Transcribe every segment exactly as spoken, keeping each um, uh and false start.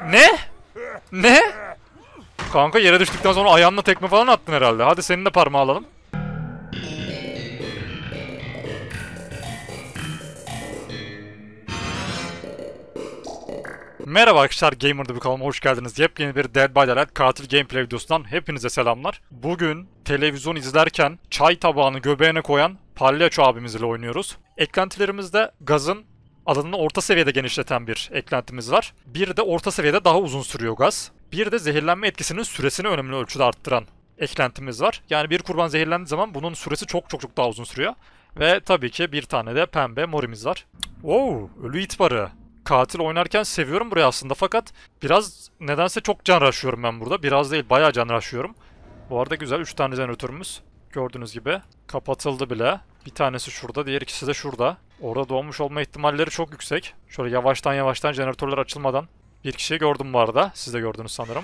Ne? Ne? Kanka yere düştükten sonra ayağınla tekme falan attın herhalde. Hadi senin de parmağı alalım. Merhaba arkadaşlar, Gamer'da bir kanalıma hoş geldiniz. Yepyeni bir Dead by Daylight katil gameplay videosundan hepinize selamlar. Bugün televizyon izlerken çay tabağını göbeğine koyan Palyaço abimiz ile oynuyoruz. Eklentilerimizde gazın alanını orta seviyede genişleten bir eklentimiz var. Bir de orta seviyede daha uzun sürüyor gaz. Bir de zehirlenme etkisinin süresini önemli ölçüde arttıran eklentimiz var. Yani bir kurban zehirlendiği zaman bunun süresi çok çok çok daha uzun sürüyor. Ve tabii ki bir tane de pembe morimiz var. Wow, ölü itibarı. Katil oynarken seviyorum burayı aslında, fakat biraz nedense çok can rushlıyorum ben burada. Biraz değil, bayağı can rushlıyorum. Bu arada güzel, üç tane jeneratörümüz. Gördüğünüz gibi kapatıldı bile. Bir tanesi şurada, diğer ikisi de şurada. Orada doğmuş olma ihtimalleri çok yüksek. Şöyle yavaştan yavaştan jeneratörler açılmadan bir kişiyi gördüm bu arada. Siz de gördünüz sanırım.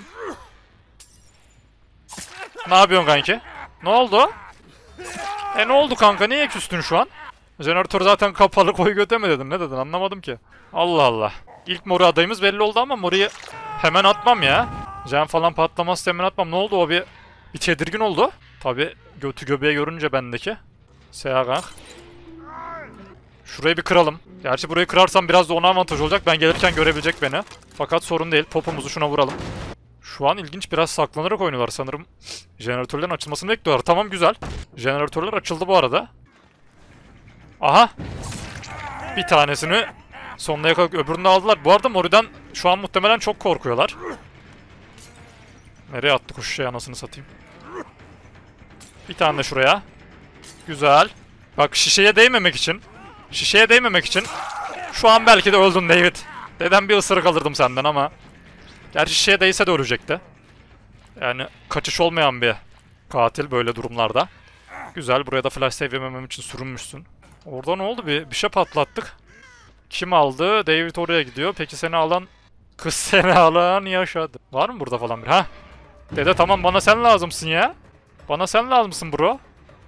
Ne yapıyorsun kanki? Ne oldu? E ne oldu kanka? Niye küstün şu an? Jeneratör zaten kapalı, koy göte mi dedin? Ne dedin? Anlamadım ki. Allah Allah. İlk moru adayımız belli oldu ama moruyu hemen atmam ya. Jen falan patlamazsa hemen atmam. Ne oldu o, bir, bir tedirgin oldu. Tabi götü göbeğe görünce bendeki. Seyahat. Şurayı bir kıralım. Gerçi burayı kırarsam biraz da ona avantaj olacak. Ben gelirken görebilecek beni. Fakat sorun değil. Popumuzu şuna vuralım. Şu an ilginç, biraz saklanarak oynuyorlar sanırım. Jeneratörlerin açılmasını bekliyorlar. Tamam, güzel. Jeneratörler açıldı bu arada. Aha. Bir tanesini sonuna yakaladık. Öbürünü de aldılar. Bu arada Mori'den şu an muhtemelen çok korkuyorlar. Nereye attı kuş şey, anasını satayım. Bir tane de şuraya. Güzel. Bak, şişeye değmemek için. Şişeye değmemek için. Şu an belki de öldün David. Dedem bir ısırık alırdım senden ama. Gerçi şişeye değse de ölecekti. Yani kaçış olmayan bir katil böyle durumlarda. Güzel. Buraya da flash save yememem için sürünmüşsün. Orada ne oldu? Bir, bir şey patlattık. Kim aldı? David oraya gidiyor. Peki seni alan... Kız seni alan yaşadı. Var mı burada falan bir? Ha? Dede tamam, bana sen lazımsın ya. Bana sen lazımsın bro.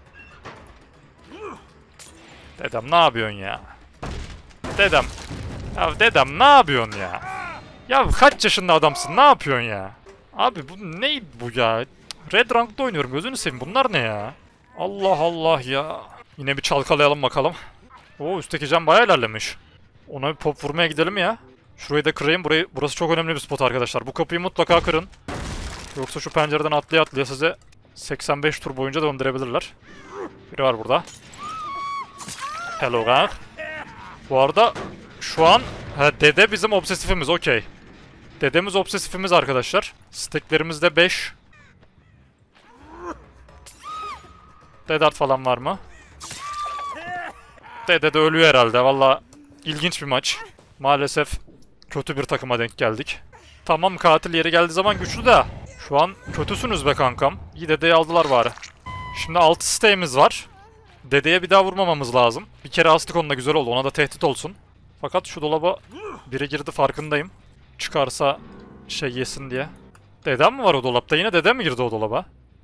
Dedem ne yapıyorsun ya? Dedem. Ya dedem ne yapıyorsun ya? Ya kaç yaşında adamsın? Ne yapıyorsun ya? Abi bu ne bu ya? Red Rank'ta oynuyorum. Gözünü seveyim. Bunlar ne ya? Allah Allah ya. Yine bir çalkalayalım bakalım. Oo, üstteki cam bayağı ilerlemiş. Ona bir pop vurmaya gidelim ya. Şurayı da kırayım. Burayı, burası çok önemli bir spot arkadaşlar. Bu kapıyı mutlaka kırın. Yoksa şu pencereden atlaya atlaya size seksen beş tur boyunca döndürebilirler. Biri var burada. Hello gang. Bu arada şu an ha, dede bizim obsesifimiz. Okey. Dedemiz obsesifimiz arkadaşlar. Steklerimiz de beş. Dedart falan var mı? Dede de ölüyor herhalde. Valla ilginç bir maç. Maalesef kötü bir takıma denk geldik. Tamam, katil yeri geldiği zaman güçlü de. Şu an kötüsünüz be kankam. İyi, dedeyi aldılar bari. Şimdi altı siteğimiz var. Dedeye bir daha vurmamamız lazım. Bir kere astık, onunla güzel oldu. Ona da tehdit olsun. Fakat şu dolaba biri girdi, farkındayım. Çıkarsa şey yesin diye. Dedem mi var o dolapta? Yine dedem mi girdi o dolaba?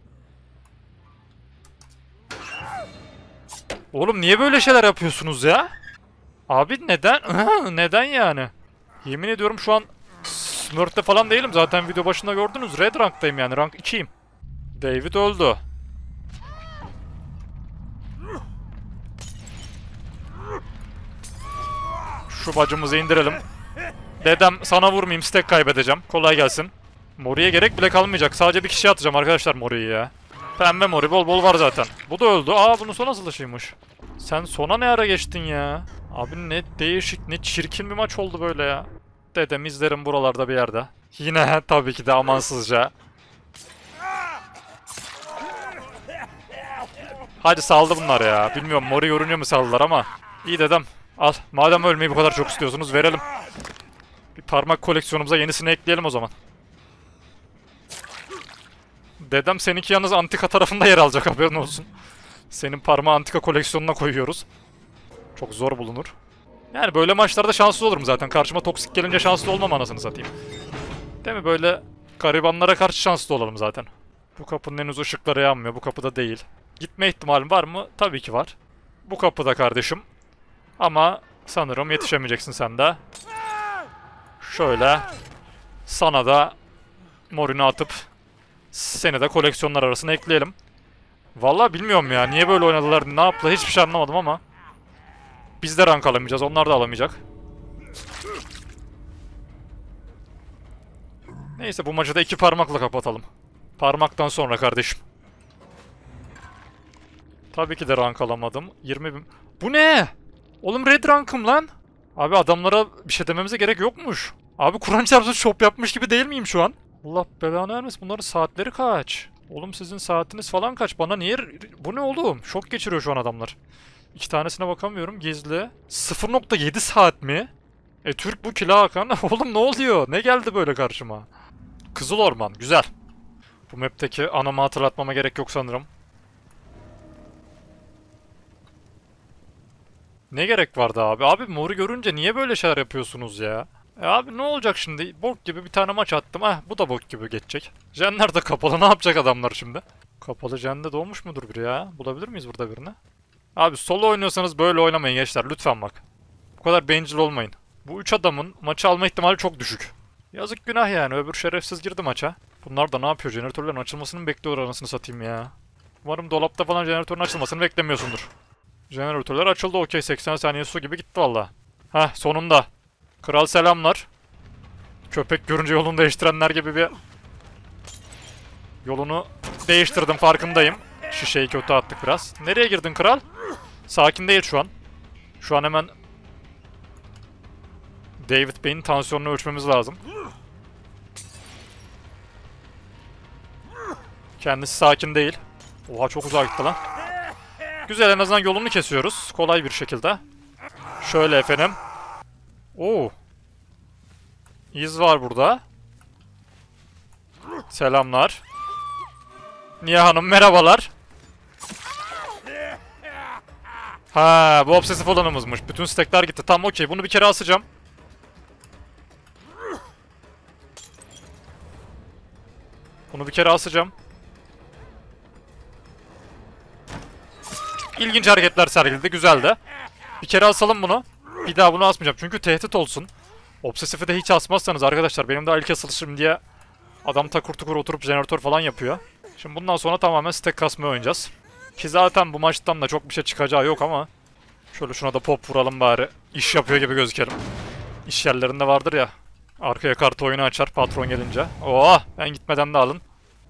Oğlum niye böyle şeyler yapıyorsunuz ya? Abi neden? Neden yani? Yemin ediyorum şu an Smurf'te falan değilim. Zaten video başında gördünüz. Red Rank'tayım yani. Rank ikiyim. David öldü. Şu bacımızı indirelim. Dedem sana vurmayayım, stack kaybedeceğim. Kolay gelsin. Mori'ye gerek bile kalmayacak. Sadece bir kişi atacağım arkadaşlar Mori'yi ya. Pembe Mori bol bol var zaten. Bu da öldü. Aa, bunun son asılışıymış. Sen sona ne ara geçtin ya? Abi ne değişik, ne çirkin bir maç oldu böyle ya. Dedem izlerim buralarda bir yerde. Yine tabii ki de amansızca. Hadi saldı bunlar ya. Bilmiyorum Mori görünüyor mu saldılar ama. İyi dedem. Al. Madem ölmeyi bu kadar çok istiyorsunuz, verelim. Bir parmak koleksiyonumuza yenisini ekleyelim o zaman. Dedem seninki yalnız antika tarafında yer alacak, haberin olsun. Senin parmağı antika koleksiyonuna koyuyoruz. Çok zor bulunur. Yani böyle maçlarda şanslı olurum zaten. Karşıma toksik gelince şanslı olmam, anasını satayım. Değil mi? Böyle garibanlara karşı şanslı olalım zaten. Bu kapının henüz ışıkları yanmıyor. Bu kapıda değil. Gitme ihtimalim var mı? Tabii ki var. Bu kapıda kardeşim. Ama sanırım yetişemeyeceksin sen de. Şöyle. Sana da Morin'i atıp seni de koleksiyonlar arasına ekleyelim. Vallahi bilmiyorum ya. Niye böyle oynadılar, ne yaptılar hiçbir şey anlamadım ama. Biz de rank alamayacağız. Onlar da alamayacak. Neyse bu maçı da iki parmakla kapatalım. Parmaktan sonra kardeşim. Tabii ki de rank alamadım. yirmi bin. Bu ne? Oğlum red rankım lan. Abi adamlara bir şey dememize gerek yokmuş. Abi Kur'an çarpsın shop yapmış gibi değil miyim şu an? Allah belanı vermesin. Bunların saatleri kaç? Oğlum sizin saatiniz falan kaç? Bana niye... Bu ne oğlum? Şok geçiriyor şu an adamlar. İki tanesine bakamıyorum. Gizli. sıfır nokta yedi saat mi? E Türk bu kila Hakan. Oğlum ne oluyor? Ne geldi böyle karşıma? Kızıl Orman. Güzel. Bu map'teki anamı hatırlatmama gerek yok sanırım. Ne gerek vardı abi? Abi moru görünce niye böyle şeyler yapıyorsunuz ya? E abi ne olacak şimdi? Bok gibi bir tane maç attım. Ah bu da bok gibi geçecek. Jenler de kapalı. Ne yapacak adamlar şimdi? Kapalı jende doğmuş mudur biri ya? Bulabilir miyiz burada birini? Abi solo oynuyorsanız böyle oynamayın gençler. Lütfen bak. Bu kadar bencil olmayın. Bu üç adamın maçı alma ihtimali çok düşük. Yazık günah yani. Öbür şerefsiz girdi maça. Bunlar da ne yapıyor? Jeneratörlerin açılmasını mı bekliyor anasını satayım ya? Umarım dolapta falan jeneratörün açılmasını beklemiyorsundur. Jeneratörler açıldı, okey. seksen saniye su gibi gitti valla. Heh sonunda. Kral selamlar. Köpek görünce yolunu değiştirenler gibi bir... Yolunu değiştirdim, farkındayım. Şişeyi kötü attık biraz. Nereye girdin kral? Sakin değil şu an. Şu an hemen... David Bey'in tansiyonunu ölçmemiz lazım. Kendisi sakin değil. Oha çok uzağa gitti lan. Güzel, en azından yolunu kesiyoruz. Kolay bir şekilde. Şöyle efendim. Oo. İz var burada. Selamlar. Niye hanım merhabalar. Ha bu obsesif olanımızmış. Bütün stekler gitti. Tamam okey, bunu bir kere asacağım. Bunu bir kere asacağım. İlginç hareketler sergiledi. Güzeldi. Bir kere asalım bunu. Bir daha bunu asmayacağım. Çünkü tehdit olsun. Obsesifi de hiç asmazsanız arkadaşlar. Benim daha ilk asılışım diye adam takur tukur oturup jeneratör falan yapıyor. Şimdi bundan sonra tamamen stack kasmaya oynayacağız. Ki zaten bu maçtan da çok bir şey çıkacağı yok ama. Şöyle şuna da pop vuralım bari. İş yapıyor gibi gözükerim. İş yerlerinde vardır ya. Arkaya kartı oyunu açar patron gelince. Oo, ben gitmeden de alın.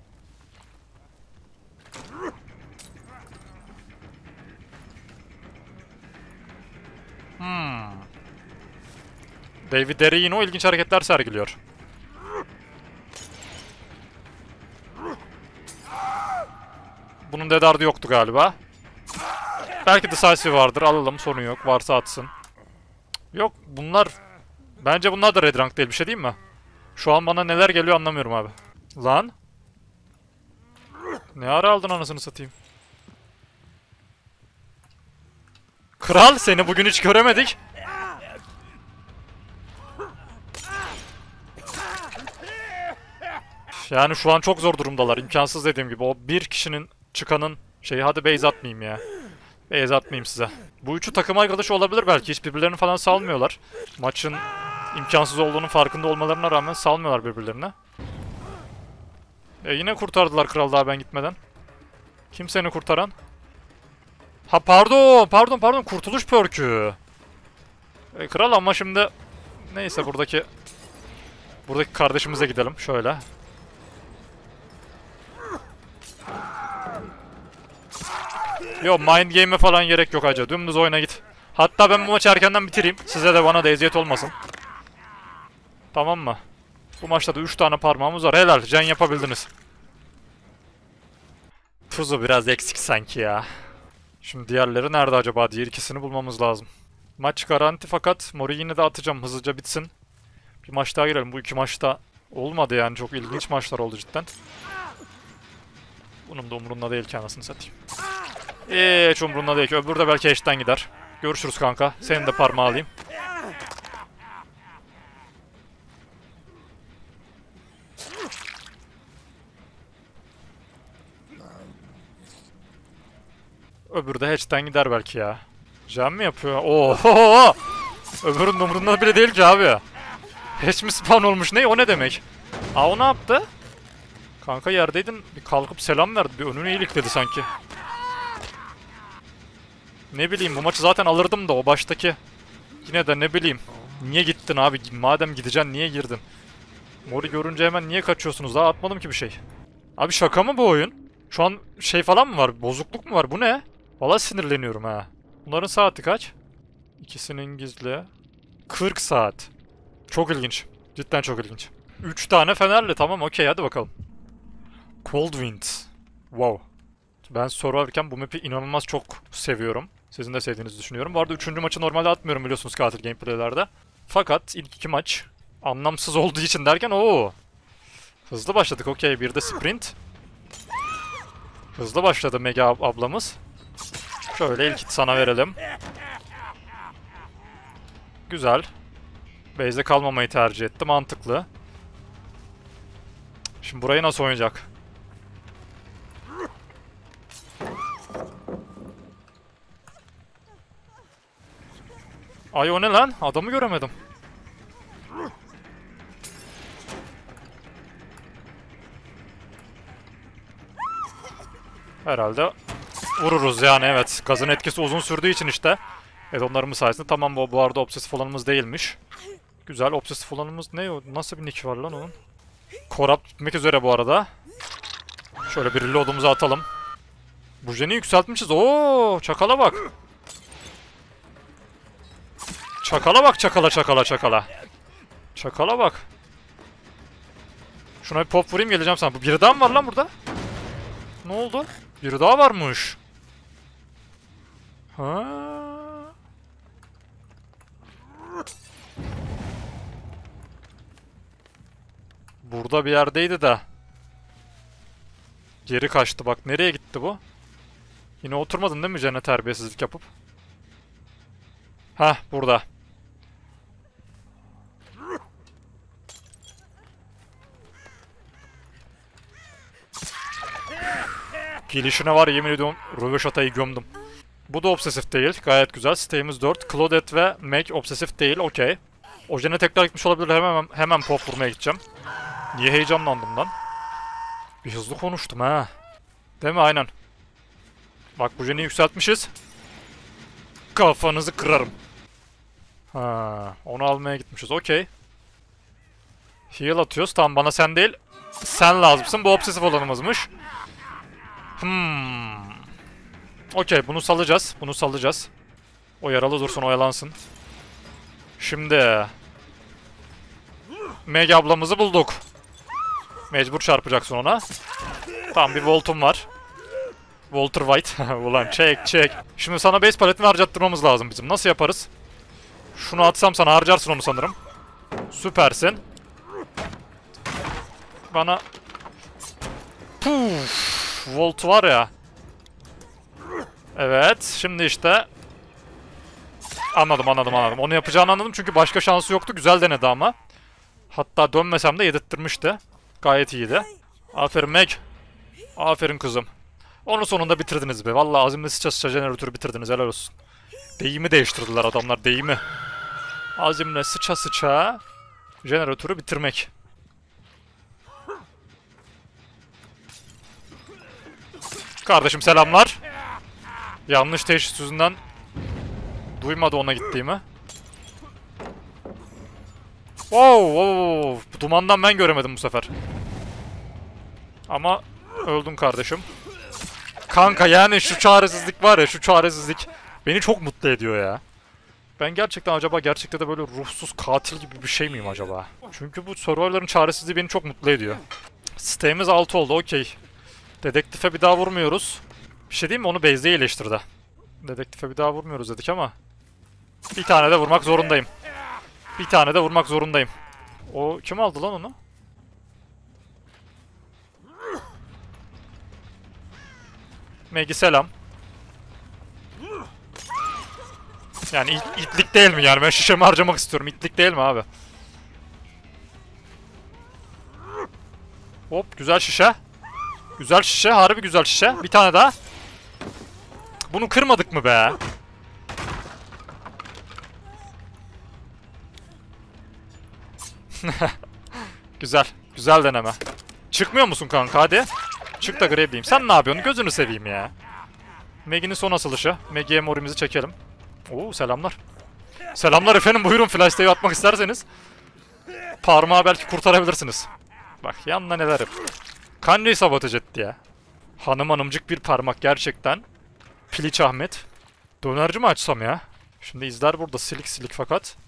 Hmm. David Derry yine o ilginç hareketler sergiliyor. Bunun dedardı yoktu galiba. Belki decisive vardır. Alalım, sorun yok. Varsa atsın. Yok bunlar... Bence bunlar da red rank değil, bir şey değil mi? Şu an bana neler geliyor anlamıyorum abi. Lan. Ne ara aldın anasını satayım. Kral seni bugün hiç göremedik. Yani şu an çok zor durumdalar. İmkansız dediğim gibi. O bir kişinin çıkanın şeyi, hadi base atmayayım ya. Base atmayayım size. Bu üçü takım arkadaşı olabilir belki. Hiç birbirlerini falan salmıyorlar. Maçın imkansız olduğunun farkında olmalarına rağmen salmıyorlar birbirlerine. E yine kurtardılar kral daha ben gitmeden. Kim seni kurtaran? Ha pardon, pardon, pardon. Kurtuluş perk'ü. E, kral ama şimdi... Neyse buradaki... Buradaki kardeşimize gidelim. Şöyle. Yo mind game'e falan gerek yok hacı. Dümdüz oyuna git. Hatta ben bu maçı erkenden bitireyim. Size de bana da eziyet olmasın. Tamam mı? Bu maçta da üç tane parmağımız var. Helal. Can yapabildiniz. Tuzu biraz eksik sanki ya. Şimdi diğerleri nerede acaba? Diğer ikisini bulmamız lazım. Maç garanti fakat Mori yine de atacağım. Hızlıca bitsin. Bir maç daha girelim. Bu iki maçta olmadı yani. Çok ilginç maçlar oldu cidden. Bunun da umurunda değil ki anasını satayım. Eee hiç umurunda değil ki. Öbürü de belki eşten gider. Görüşürüz kanka. Senin de parmağı alayım. Öbürü de hatch'ten gider belki ya. Jam mi yapıyor? Oho! Öbürünün umurunda bile değil ki abi. Hatch mi spawn olmuş? Ne? O ne demek? Aa, o ne yaptı? Kanka yerdeydin. Bir kalkıp selam verdi. Bir önüne iyilik dedi sanki. Ne bileyim, bu maçı zaten alırdım da o baştaki. Yine de ne bileyim. Niye gittin abi? Madem gideceksin niye girdin? Mori görünce hemen niye kaçıyorsunuz? Daha atmadım ki bir şey. Abi şaka mı bu oyun? Şu an şey falan mı var? Bozukluk mu var? Bu ne? Vallahi sinirleniyorum ha. Bunların saati kaç? İkisinin gizli. kırk saat. Çok ilginç. Cidden çok ilginç. üç tane fenerli, tamam okey, hadi bakalım. Cold Wind. Wow. Ben sorarken bu map'i inanılmaz çok seviyorum. Sizin de sevdiğinizi düşünüyorum. Bu arada üçüncü maçı normalde atmıyorum biliyorsunuz katil gameplaylerde. Fakat ilk iki maç anlamsız olduğu için derken ooo. Hızlı başladık, okey. Bir de sprint. Hızlı başladı Mega ab ablamız. Şöyle ilk hit sana verelim. Güzel. Base'de kalmamayı tercih etti. Mantıklı. Şimdi burayı nasıl oynayacak? Ay o ne lan? Adamı göremedim. Herhalde vururuz yani, evet. Gazın etkisi uzun sürdüğü için işte. Addonlarımız sayesinde. Tamam, bu, bu arada obsesif olanımız değilmiş. Güzel, obsesif olanımız ne o? Nasıl bir nick var lan onun? Corrupt bitmek üzere bu arada. Şöyle bir reload'umuzu atalım. Bu jeni yükseltmişiz. Oo, çakala bak. Çakala bak, çakala çakala çakala. Çakala bak. Şuna bir pop vurayım, geleceğim sana. Bu biri daha mı var lan burada? Ne oldu? Biri daha varmış. Ha. Burada bir yerdeydi de. Geri kaçtı bak. Nereye gitti bu? Yine oturmadın değil mi Cennet, terbiyesizlik yapıp? Hah, burada. Gelişine var yemin ediyorum, Röveşata'yı gömdüm. Bu da obsesif değil. Gayet güzel. Sitemiz dört. Claudette ve Meg obsesif değil. Okey. Ojen'e tekrar gitmiş olabilir. Hemen hemen pop vurmaya gideceğim. Niye heyecanlandım lan? Bir hızlı konuştum ha. Değil mi? Aynen. Bak bu jeni yükseltmişiz. Kafanızı kırarım. Ha, onu almaya gitmişiz. Okey. Heal atıyoruz. Tamam, bana sen değil. Sen lazımsın. Bu obsesif olanımızmış. Hmm. Okey, bunu salacağız. Bunu salacağız. O yaralı dursun, oyalansın. Şimdi Meg ablamızı bulduk. Mecbur çarpacaksın ona. Tamam, bir voltum var. Walter White. Ulan çek çek. Şimdi sana base paletini harcattırmamız lazım bizim. Nasıl yaparız? Şunu atsam sana harcarsın onu sanırım. Süpersin. Bana... Puf. Volt var ya. Evet. Şimdi işte... Anladım anladım anladım. Onu yapacağını anladım çünkü başka şansı yoktu. Güzel denedi ama. Hatta dönmesem de yedirttirmişti. Gayet iyiydi. Aferin Meg. Aferin kızım. Onu sonunda bitirdiniz be. Vallahi azimle sıça sıça jeneratörü bitirdiniz. Helal olsun. Deyimi değiştirdiler adamlar. Deyimi. Azimle sıça sıça jeneratörü bitirmek. Kardeşim selamlar. Yanlış teşhis yüzünden duymadı ona gittiğimi. Wow, wow, wow. Dumandan ben göremedim bu sefer. Ama öldüm kardeşim. Kanka yani şu çaresizlik var ya, şu çaresizlik beni çok mutlu ediyor ya. Ben gerçekten acaba gerçekten de böyle ruhsuz katil gibi bir şey miyim acaba? Çünkü bu survivor'ların çaresizliği beni çok mutlu ediyor. Sitemiz altı oldu, okey. Dedektife bir daha vurmuyoruz. Bir şey diyeyim mi? Onu base'de iyileştirdi. Dedektife bir daha vurmuyoruz dedik ama bir tane de vurmak zorundayım. Bir tane de vurmak zorundayım. O kim aldı lan onu? Maggie selam. Yani it, itlik değil mi yani? Ben şişemi harcamak istiyorum. İtlik değil mi abi? Hop, güzel şişe. Güzel şişe, harbi güzel şişe. Bir tane daha. Bunu kırmadık mı be? Güzel. Güzel deneme. Çıkmıyor musun kanka hadi. Çık da Grave'liyim. Sen ne yapıyorsun? Gözünü seveyim ya. Maggie'nin son asılışı. Maggie'ye morimizi çekelim. Oo selamlar. Selamlar efendim, buyurun flash save atmak isterseniz. Parmağı belki kurtarabilirsiniz. Bak yanına neler yap. Kancayı sabotaj etti ya. Hanım hanımcık bir parmak gerçekten. Piliç Ahmet. Dönerci mi açsam ya? Şimdi izler burada silik silik fakat.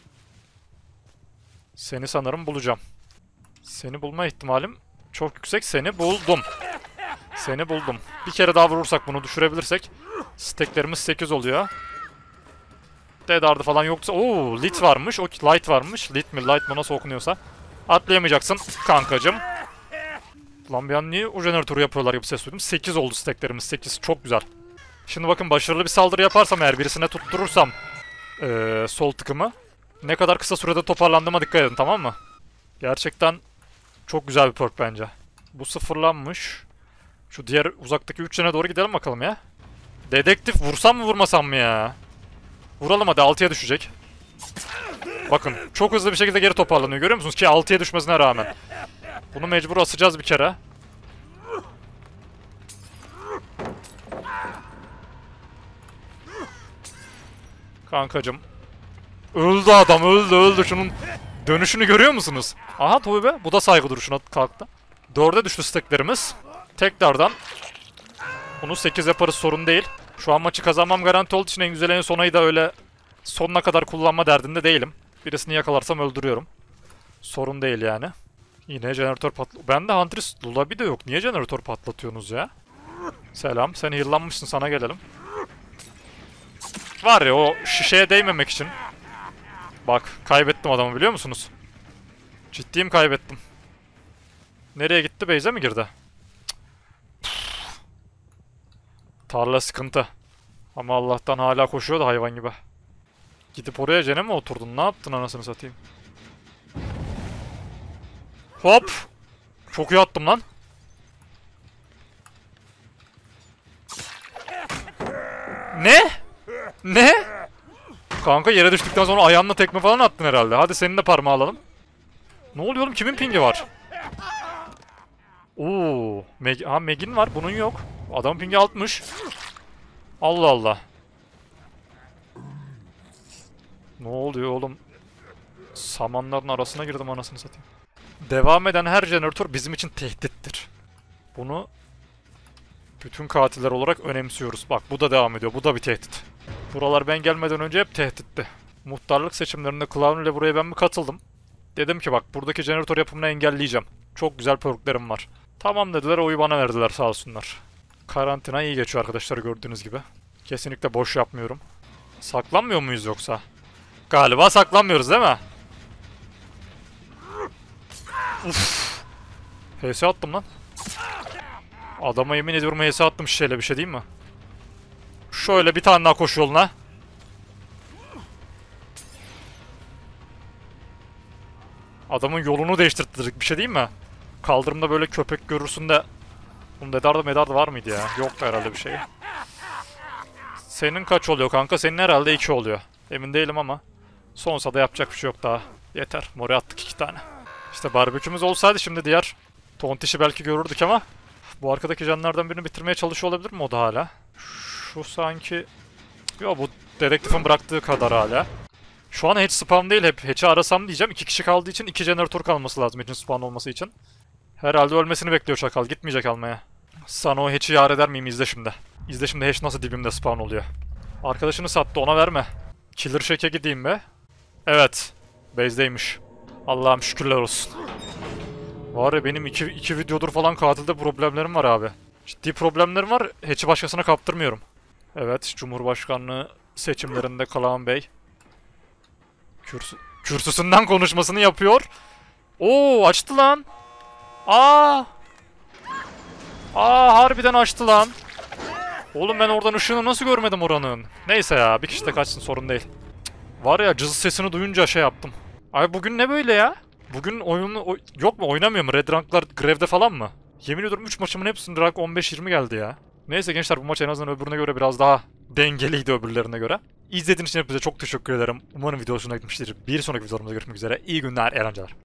Seni sanırım bulacağım. Seni bulma ihtimalim çok yüksek. Seni buldum. Seni buldum. Bir kere daha vurursak bunu düşürebilirsek. Steklerimiz sekiz oluyor. Dead Hard'ı falan yoksa. Oo, Lit varmış. O Light varmış. Lit mi Light mı nasıl okunuyorsa. Atlayamayacaksın kankacım. Lan bir an niye o jeneratörü yapıyorlar gibi ses duydum. sekiz oldu steklerimiz. sekiz. Çok güzel. Şimdi bakın başarılı bir saldırı yaparsam eğer birisine tutturursam ee, sol tıkımı. Ne kadar kısa sürede toparlandığıma dikkat edin, tamam mı? Gerçekten çok güzel bir perk bence. Bu sıfırlanmış. Şu diğer uzaktaki üç jene doğru gidelim bakalım ya. Dedektif vursam mı vurmasam mı ya? Vuralım hadi, altıya düşecek. Bakın çok hızlı bir şekilde geri toparlanıyor, görüyor musunuz ki altıya düşmesine rağmen. Bunu mecbur asacağız bir kere. Kankacım. Öldü adam, öldü öldü, şunun dönüşünü görüyor musunuz? Aha tabii be, bu da saygı duruşuna kalktı. dörde düştü steklerimiz. Tekrardan bunu sekiz yaparız, sorun değil. Şu an maçı kazanmam garanti olduğu için en güzel en sonayı da öyle sonuna kadar kullanma derdinde değilim. Birisini yakalarsam öldürüyorum. Sorun değil yani. Yine jeneratör patla... Bende Huntress Lulabi de yok. Niye jeneratör patlatıyorsunuz ya? Selam. Sen heal'lanmışsın, sana gelelim. Var ya o şişeye değmemek için. Bak kaybettim adamı, biliyor musunuz? Ciddiyim, kaybettim. Nereye gitti? Beyze mi girdi? Tarla sıkıntı. Ama Allah'tan hala koşuyordu hayvan gibi. Gidip oraya cene mi oturdun? Ne yaptın anasını satayım? Hop! Çok iyi attım lan. Ne? Ne? Kanka yere düştükten sonra ayağınla tekme falan attın herhalde. Hadi senin de parmağı alalım. Ne oluyor oğlum? Kimin pingi var? Oo, Meg ha Meg'in var, bunun yok. Adamın pingi altmış. Allah Allah. Ne oluyor oğlum? Samanların arasına girdim anasını satayım. Devam eden her jeneratör bizim için tehdittir. Bunu bütün katiller olarak önemsiyoruz. Bak bu da devam ediyor. Bu da bir tehdit. Buralar ben gelmeden önce hep tehditti. Muhtarlık seçimlerinde Clown ile buraya ben mi katıldım? Dedim ki bak buradaki jeneratör yapımını engelleyeceğim. Çok güzel perklerim var. Tamam dediler, oyu bana verdiler sağ olsunlar. Karantina iyi geçiyor arkadaşlar, gördüğünüz gibi. Kesinlikle boş yapmıyorum. Saklanmıyor muyuz yoksa? Galiba saklanmıyoruz değil mi? Uff. H S attım lan. Adama yemin ediyorum H S attım şişeyle, bir şey değil mi? Şöyle bir tane daha koş yoluna. Adamın yolunu değiştirdik, bir şey değil mi? Kaldırımda böyle köpek görürsün de. Bunun dedarda medarda var mıydı ya? Yoktu herhalde bir şey. Senin kaç oluyor kanka? Senin herhalde iki oluyor. Emin değilim ama. Sonsa da yapacak bir şey yok daha. Yeter. Mori attık iki tane. İşte barbekümüz olsaydı şimdi diğer tontişi belki görürdük ama bu arkadaki canlardan birini bitirmeye çalışıyor olabilir mi o da hala? Şu sanki... Yo, bu dedektifin bıraktığı kadar hala. Şu an hatch spawn değil, hep hatch'i arasam diyeceğim. İki kişi kaldığı için iki jeneratör kalması lazım hatch'in spawn olması için. Herhalde ölmesini bekliyor çakal. Gitmeyecek almaya. Sana o hatch'i yar eder miyim? İzle şimdi. İzle şimdi hatch nasıl dibimde spawn oluyor. Arkadaşını sattı, ona verme. Killer Shack'e gideyim be. Evet. Base'deymiş. Allah'ım şükürler olsun. Var ya benim iki, iki videodur falan katilde problemlerim var abi. Ciddi problemlerim var. Hatch'i başkasına kaptırmıyorum. Evet. Cumhurbaşkanlığı seçimlerinde Kaan Bey kürsü, kürsüsünden konuşmasını yapıyor. Oo, açtı lan. Aa. Aa, harbiden açtı lan. Oğlum ben oradan ışığını nasıl görmedim oranın? Neyse ya, bir kişi de kaçsın, sorun değil. Var ya, cız sesini duyunca şey yaptım. Ay bugün ne böyle ya? Bugün oyunu oy yok mu, oynamıyor mu? Red Rank'lar grevde falan mı? Yemin ediyorum üç maçımın hepsinin rank on beş yirmi geldi ya. Neyse gençler, bu maç en azından öbürüne göre biraz daha dengeliydi öbürlerine göre. İzlediğiniz için hepinize çok teşekkür ederim. Umarım video hoşuna gitmiştir. Bir sonraki videolarımızda görüşmek üzere. İyi günler, eğlenceler.